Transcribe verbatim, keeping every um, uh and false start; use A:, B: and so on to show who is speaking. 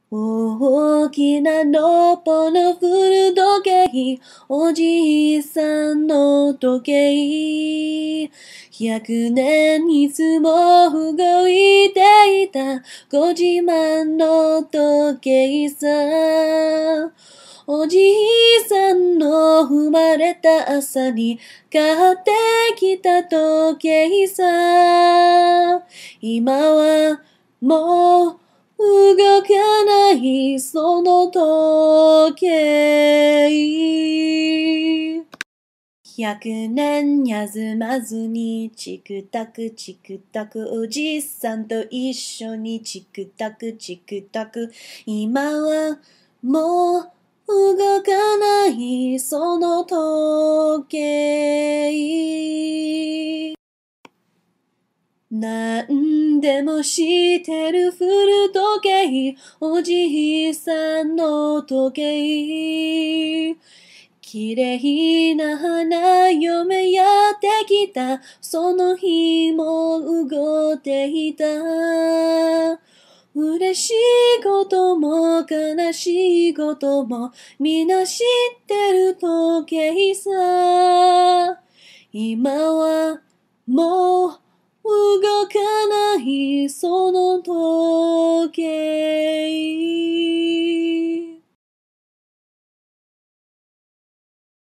A: 大きなのっぽの古時計、おじいさんの時計。百年いつも動いていたご自慢の時計さ。おじいさんの生まれた朝に買ってきた時計さ。今はもう動かないその時計。百年休まずにチクタクチクタクおじさんと一緒にチクタクチクタク今はもう動かないその時計。何でも知ってる古時計、おじいさんの時計。綺麗な花嫁やってきた、その日も動いていた。嬉しいことも悲しいことも皆知ってる時計さ。今はもう動かないその